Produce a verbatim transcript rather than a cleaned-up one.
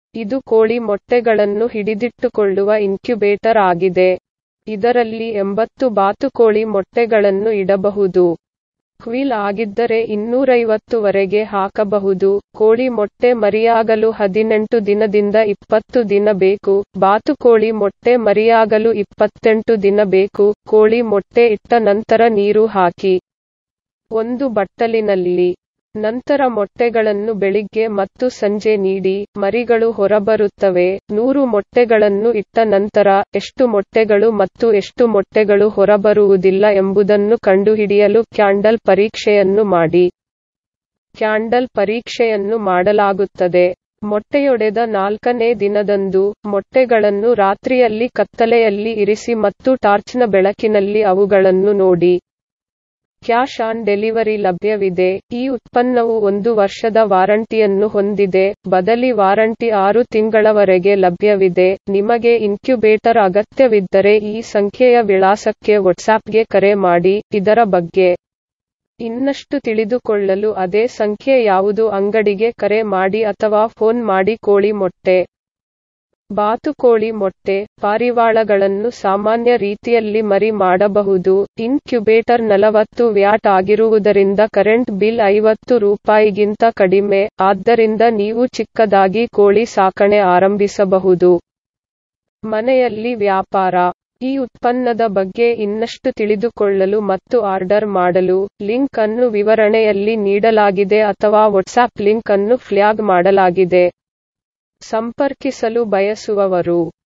ಇದು ಕೋಳಿ ಮೊಟ್ಟೆಗಳನ್ನು ಹಿಡಿದಿಟ್ಟುಕೊಳ್ಳುವ ಇನ್ಕ್ಯುಬೇಟರ್ ಆಗಿದೆ. ಇದರಲ್ಲಿ ಎಂಬತ್ತು ಬಾತುಕೋಳಿ ಮೊಟ್ಟೆಗಳನ್ನು ಇಡಬಹುದು. ಕ್ವೀಲ್ ಆಗಿದ್ದರೆ ಇನ್ನೂರೈವತ್ತು ವರೆಗೆ ಹಾಕಬಹುದು. ಕೋಳಿ ಮೊಟ್ಟೆ ಮರಿಯಾಗಲು ಹದಿನೆಂಟು ದಿನದಿಂದ ಇಪ್ಪತ್ತು ದಿನ ಬೇಕು. ಬಾತುಕೋಳಿ ಮೊಟ್ಟೆ ಮರಿಯಾಗಲು ಇಪ್ಪತ್ತೆಂಟು ದಿನ ಬೇಕು. ಕೋಳಿ ಮೊಟ್ಟೆ ಇಟ್ಟ ನಂತರ ನೀರು ಹಾಕಿ ಒಂದು ಬಟ್ಟಲಿನಲ್ಲಿ. ನಂತರ ಮೊಟ್ಟೆಗಳನ್ನು ಬೆಳಿಗ್ಗೆ ಮತ್ತು ಸಂಜೆ ನೀಡಿ. ಮರಿಗಳು ಹೊರಬರುತ್ತವೆ. ನೂರು ಮೊಟ್ಟೆಗಳನ್ನು ಇಟ್ಟ ನಂತರ ಎಷ್ಟು ಮೊಟ್ಟೆಗಳು ಮತ್ತು ಎಷ್ಟು ಮೊಟ್ಟೆಗಳು ಹೊರಬರುವುದಿಲ್ಲ ಎಂಬುದನ್ನು ಕಂಡುಹಿಡಿಯಲು ಕ್ಯಾಂಡಲ್ ಪರೀಕ್ಷೆಯನ್ನು ಮಾಡಿ. ಕ್ಯಾಂಡಲ್ ಪರೀಕ್ಷೆಯನ್ನು ಮಾಡಲಾಗುತ್ತದೆ. ಮೊಟ್ಟೆಯೊಡೆದ ನಾಲ್ಕನೇ ದಿನದಂದು ಮೊಟ್ಟೆಗಳನ್ನು ರಾತ್ರಿಯಲ್ಲಿ ಕತ್ತಲೆಯಲ್ಲಿ ಇರಿಸಿ ಮತ್ತು ಟಾರ್ಚ್ನ ಬೆಳಕಿನಲ್ಲಿ ಅವುಗಳನ್ನು ನೋಡಿ. ಕ್ಯಾಶ್ ಆನ್ ಡೆಲಿವರಿ ಲಭ್ಯವಿದೆ. ಈ ಉತ್ಪನ್ನವು ಒಂದು ವರ್ಷದ ವಾರಂಟಿಯನ್ನು ಹೊಂದಿದೆ. ಬದಲಿ ವಾರಂಟಿ ಆರು ತಿಂಗಳವರೆಗೆ ಲಭ್ಯವಿದೆ. ನಿಮಗೆ ಇನ್ಕ್ಯುಬೇಟರ್ ಅಗತ್ಯವಿದ್ದರೆ ಈ ಸಂಖ್ಯೆಯ ವಿಳಾಸಕ್ಕೆ ವಾಟ್ಸಾಪ್ಗೆ ಕರೆ ಮಾಡಿ. ಇದರ ಬಗ್ಗೆ ಇನ್ನಷ್ಟು ತಿಳಿದುಕೊಳ್ಳಲು ಅದೇ ಸಂಖ್ಯೆ ಯಾವುದು ಅಂಗಡಿಗೆ ಕರೆ ಮಾಡಿ ಅಥವಾ ಫೋನ್ ಮಾಡಿ. ಕೋಳಿ ಮೊಟ್ಟೆ, ಬಾತುಕೋಳಿ ಮೊಟ್ಟೆ, ಪಾರಿವಾಳಗಳನ್ನು ಸಾಮಾನ್ಯ ರೀತಿಯಲ್ಲಿ ಮರಿ ಮಾಡಬಹುದು. ಇನ್ಕ್ಯುಬೇಟರ್ ನಲವತ್ತು ವ್ಯಾಟ್ ಆಗಿರುವುದರಿಂದ ಕರೆಂಟ್ ಬಿಲ್ ಐವತ್ತು ರೂಪಾಯಿಗಿಂತ ಕಡಿಮೆ. ಆದ್ದರಿಂದ ನೀವು ಚಿಕ್ಕದಾಗಿ ಕೋಳಿ ಸಾಕಣೆ ಆರಂಭಿಸಬಹುದು. ಮನೆಯಲ್ಲಿ ವ್ಯಾಪಾರ. ಈ ಉತ್ಪನ್ನದ ಬಗ್ಗೆ ಇನ್ನಷ್ಟು ತಿಳಿದುಕೊಳ್ಳಲು ಮತ್ತು ಆರ್ಡರ್ ಮಾಡಲು ಲಿಂಕ್ ಅನ್ನು ವಿವರಣೆಯಲ್ಲಿ ನೀಡಲಾಗಿದೆ ಅಥವಾ ವಾಟ್ಸಾಪ್ ಲಿಂಕ್ ಅನ್ನು ಫ್ಲ್ಯಾಗ್ ಮಾಡಲಾಗಿದೆ. ಸಂಪರ್ಕಿಸಲು ಬಯಸುವವರು